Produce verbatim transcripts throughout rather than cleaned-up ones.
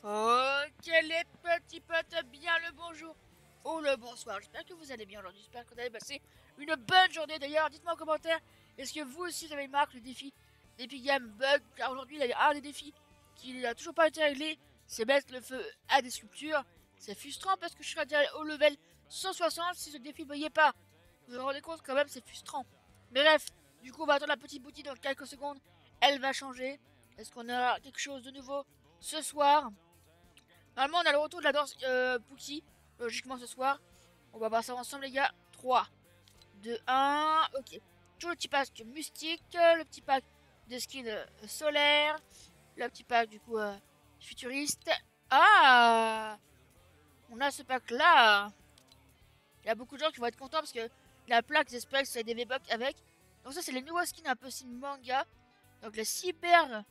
Ok les petits potes, bien le bonjour ou le bonsoir. J'espère que vous allez bien aujourd'hui, j'espère que vous allez passer une bonne journée. D'ailleurs, dites-moi en commentaire, est-ce que vous aussi vous avez marqué le défi d'Epic Game Bug? Car aujourd'hui, il y a un des défis qui n'a toujours pas été réglé, c'est mettre le feu à des sculptures. C'est frustrant parce que je serai déjà au level cent soixante si ce défi ne voyait pas. Vous vous rendez compte quand même, c'est frustrant. Mais bref, du coup, on va attendre la petite boutique dans quelques secondes. Elle va changer. Est-ce qu'on a quelque chose de nouveau ce soir? Normalement, on a le retour de la danse euh, Pookie, logiquement ce soir. On va voir ça ensemble, les gars. trois, deux, un. Ok. Toujours le petit pack mystique, le petit pack de skin euh, solaire, le petit pack du coup euh, futuriste. Ah, on a ce pack là. Il y a beaucoup de gens qui vont être contents parce que la plaque j'espère que c'est des V-Bucks avec. Donc, ça, c'est les nouveaux skins un peu style manga. Donc, la cyber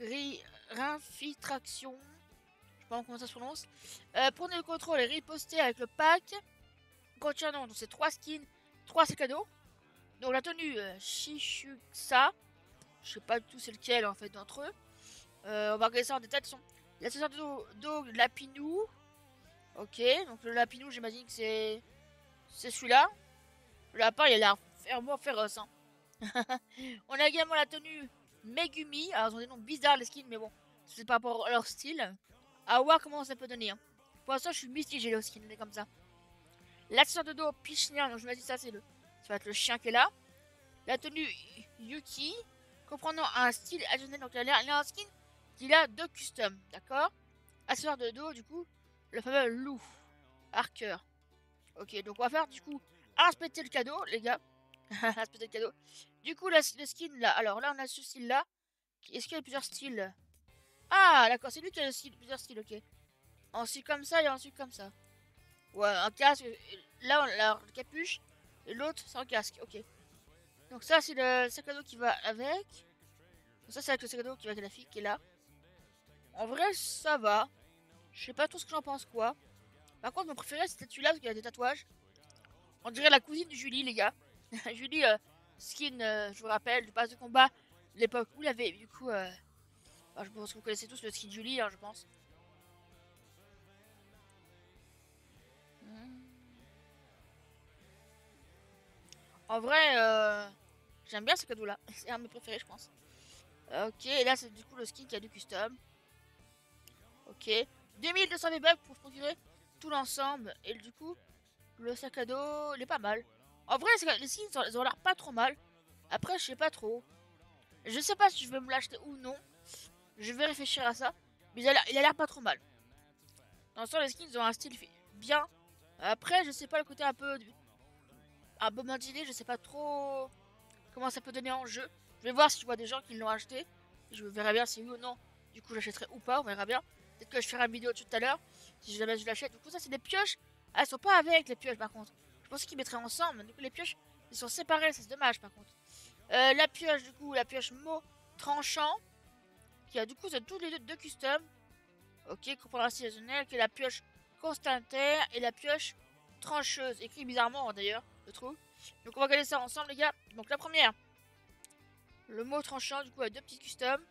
réinfiltration. Je sais pas comment ça se prononce. Euh, prenez le contrôle et riposter avec le pack. Contenant donc c'est trois skins, trois c'est cadeaux. Donc la tenue euh, Shishuksa. Je sais pas du tout c'est lequel en fait d'entre eux. Euh, on va regarder ça en détail. L'accessoire de dos, dos Lapinou. Ok, donc le Lapinou j'imagine que c'est c'est celui-là. Le lapin il a l'air vraiment féroce. Hein. On a également la tenue Megumi. Alors ils ont des noms bizarres les skins mais bon, c'est par rapport à leur style. À voir comment ça peut donner. Hein. Pour l'instant, je suis mitigé le skin, est comme ça. L'accessoire de dos Pichnia, donc je me dis ça, c'est le, ça va être le chien qui est là. La tenue Yuki, comprenant un style additionnel, donc il a, il a un skin qu'il a de custom, d'accord. Accessoire de dos, du coup, le fameux loup, Harker. Ok, donc on va faire du coup inspecter le cadeau, les gars. Inspecter le cadeau. Du coup, la, le skin là, alors là, on a ce style là. Est-ce qu'il y a plusieurs styles? Ah, d'accord, c'est lui qui a le style, plusieurs styles, ok. Ensuite comme ça et ensuite comme ça. Ouais, un casque. Là, on a le capuche. Et l'autre, c'est un casque. Ok. Donc ça, c'est le sac à dos qui va avec. Donc ça, c'est avec le sac à dos qui va avec la fille qui est là. En vrai, ça va. Je sais pas trop ce que j'en pense quoi. Par contre, mon préféré, c'était celui-là parce qu'il a des tatouages. On dirait la cousine de Julie, les gars. Julie, euh, skin, euh, je vous rappelle, du pass de combat. L'époque où il avait, du coup... Euh... Enfin, je pense que vous connaissez tous le skin de Julie, hein, je pense. En vrai, euh, j'aime bien ce cadeau-là. C'est un de mes préférés, je pense. Ok, et là, c'est du coup le skin qui a du custom. Ok. deux mille deux cents V-Bucks pour procurer tout l'ensemble. Et du coup, le sac à dos, il est pas mal. En vrai, les skins, ils ont l'air pas trop mal. Après, je sais pas trop. Je sais pas si je vais me l'acheter ou non. Je vais réfléchir à ça. Mais il a l'air pas trop mal. Dans le sens, les skins, ils ont un style bien. Après, je sais pas le côté un peu... Un peu mentiné, je sais pas trop comment ça peut donner en jeu. Je vais voir si je vois des gens qui l'ont acheté. Je verrai bien si oui ou non. Du coup, j'achèterai ou pas, on verra bien. Peut-être que je ferai une vidéo dessus tout à l'heure. Si jamais je l'achète. Du coup, ça, c'est des pioches. Ah, elles sont pas avec les pioches, par contre. Je pensais qu'ils mettraient ensemble. Du coup, les pioches, ils sont séparées. C'est dommage, par contre. Euh, la pioche, du coup, la pioche mot tranchant. Qui a, du coup, c'est tous les deux de custom. Ok, comprendre saisonnière. Qui est la pioche constantaire. Et la pioche trancheuse. Écrit bizarrement, d'ailleurs, je trouve. Donc, on va regarder ça ensemble, les gars. Donc, la première. Le mot tranchant, du coup, avec deux petits customs.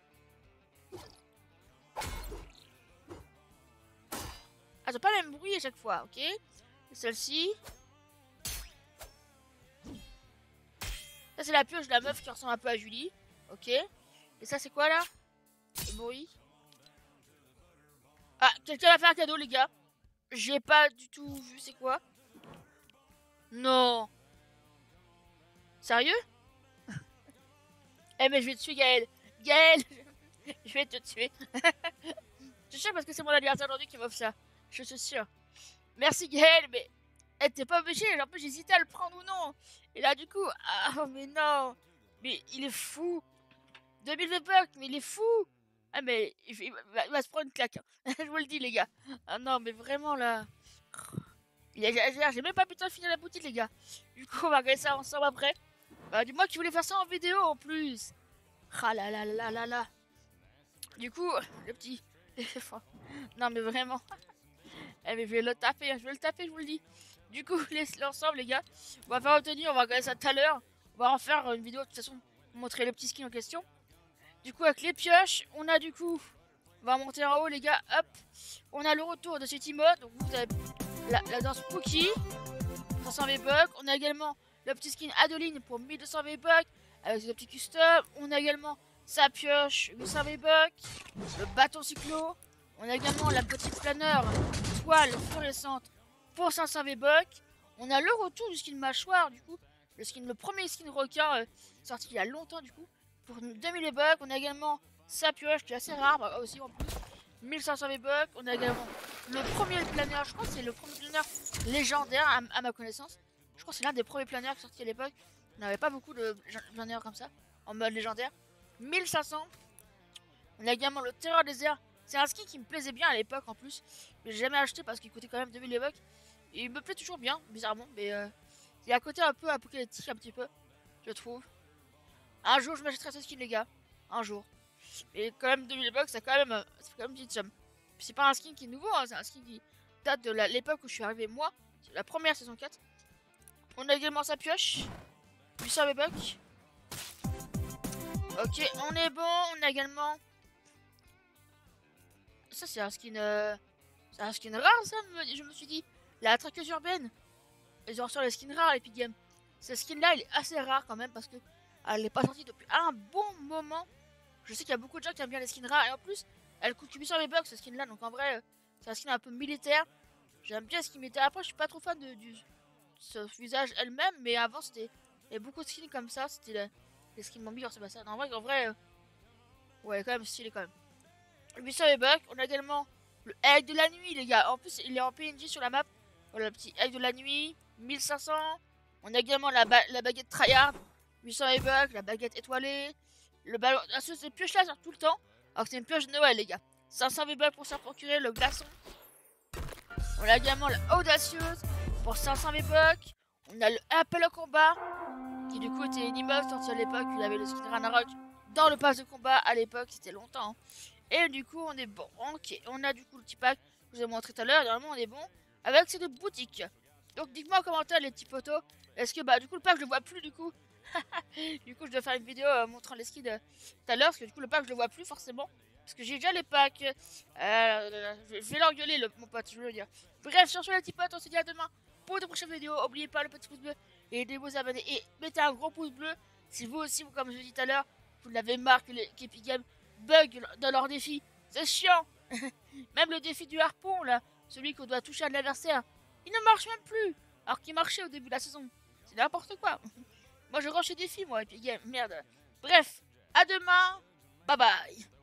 Ah, c'est pas le même bruit à chaque fois, ok. Celle-ci. Ça, c'est la pioche de la meuf qui ressemble un peu à Julie. Ok. Et ça, c'est quoi, là? Le bruit. Ah, quelqu'un m'a fait un cadeau, les gars. J'ai pas du tout vu, c'est quoi? Non. Sérieux? Eh, mais je vais te tuer, Gaël. Gaël, je vais te tuer. Je sais parce que c'est mon anniversaire aujourd'hui qui m'offre ça. Je suis sûr. Merci, Gaël, mais... Eh, t'es pas obligé, en plus j'hésitais à le prendre ou non. Et là du coup, ah mais non. Mais il est fou. deux mille V-Bucks, mais il est fou. Ah mais il va, il va se prendre une claque. Hein. Je vous le dis les gars. Ah non mais vraiment là. Il exagère, j'ai même pas pu de finir la boutique les gars. Du coup on va regarder ça ensemble après. Bah, dis-moi qui voulait faire ça en vidéo en plus. Ah là là là là là. Du coup, le petit... non mais vraiment. Eh mais je vais le taper, je vais le taper je vous le dis. Du coup, l'ensemble, les gars, on va faire obtenir, on va regarder ça tout à l'heure. On va en faire une vidéo, de toute façon, pour montrer le petit skin en question. Du coup, avec les pioches, on a du coup On va monter en haut, les gars. Hop. On a le retour de cet emote. Donc, vous avez la, la danse Spooky. cinq cents V-Bucks. On a également le petit skin Adeline pour mille deux cents V-Bucks. Avec ses petits custom. On a également sa pioche, huit cents V-Bucks. Le bâton cyclo. On a également la petite planeur toile fluorescente pour cinq cents V-Bucks. On a le retour du skin mâchoire, du coup. Le, skin, le premier skin requin euh, sorti il y a longtemps, du coup. Pour deux mille V-Bucks. On a également sa pioche qui est assez rare bah, aussi en plus. mille cinq cents V-Bucks. On a également le premier planeur. Je crois que c'est le premier planeur légendaire à, à ma connaissance. Je crois que c'est l'un des premiers planeurs qui sortis à l'époque. On n'avait pas beaucoup de planeurs comme ça, en mode légendaire. mille cinq cents. On a également le Terreur des airs. C'est un skin qui me plaisait bien à l'époque en plus. Mais j'ai jamais acheté parce qu'il coûtait quand même deux mille V-Bucks. Et il me plaît toujours bien, bizarrement. Mais euh, il y a un côté un peu apocalyptique, un petit peu, je trouve. Un jour, je m'achèterai ce skin, les gars. Un jour. Mais quand même, deux mille bucks, c'est quand même, euh, c'est quand même une petite somme. Puis c'est pas un skin qui est nouveau, hein, c'est un skin qui date de l'époque où je suis arrivé, moi. C'est la première saison quatre. On a également sa pioche. huit cents V-Bucks. Ok, on est bon. On a également... Ça, c'est un skin... Euh... C'est un skin rare, ça, je me suis dit. La traqueuse urbaine. Ils ont reçu les skins rares, Epic Games. Cette skin-là, elle est assez rare quand même parce que elle n'est pas sortie depuis un bon moment. Je sais qu'il y a beaucoup de gens qui aiment bien les skins rares. Et en plus, elle coûte huit cents V-Bucks, cette skin-là. Donc en vrai, c'est un skin un peu militaire. J'aime bien ce qu'il mettait. Après, je suis pas trop fan de, du ce visage elle-même. Mais avant, c'était... Il y avait beaucoup de skins comme ça. C'était les, les skins Bambi sur Sébastien. En vrai, en vrai... Euh... Ouais, quand même stylé quand même. huit cents V-Bucks. On a également le egg de la nuit, les gars. En plus, il est en P N J sur la map. Voilà, le petit egg de la nuit. mille cinq cents. On a également la, ba la baguette tryhard. huit cents V-Bucks. La baguette étoilée. Le ballon. Ah, cette pioche-là sort tout le temps. Alors que c'est une pioche de Noël, les gars. cinq cents V-Bucks pour se procurer le glaçon. On a également la audacieuse pour cinq cents V-Bucks. On a le appel au combat. Qui du coup était une immeuble sorti à l'époque. Il avait le skin Ranarok dans le pass de combat à l'époque. C'était longtemps. Hein. Et du coup, on est bon. Ok. On a du coup le petit pack que je vous ai montré tout à l'heure. Normalement, on est bon. Avec ces deux boutiques. Donc dites-moi en commentaire les petits potos. Est-ce que bah du coup le pack je le vois plus du coup. Du coup je dois faire une vidéo euh, montrant les skins euh, tout à l'heure. Parce que du coup le pack je le vois plus forcément. Parce que j'ai déjà les packs. Euh, je vais l'engueuler le, mon pote, je veux le dire. Bref, sur ce les petits potes, on se dit à demain pour de prochaines vidéos. N'oubliez pas le petit pouce bleu et de vous abonner. Et mettez un gros pouce bleu si vous aussi, vous, comme je l'ai dit tout à l'heure, vous l'avez marre que qu'Epic Games bug dans leur défi. C'est chiant. Même le défi du harpon là, celui qu'on doit toucher à l'adversaire. Il ne marche même plus. Alors qu'il marchait au début de la saison. C'est n'importe quoi. Moi je range les défis moi et puis game. Merde. Bref. À demain. Bye bye.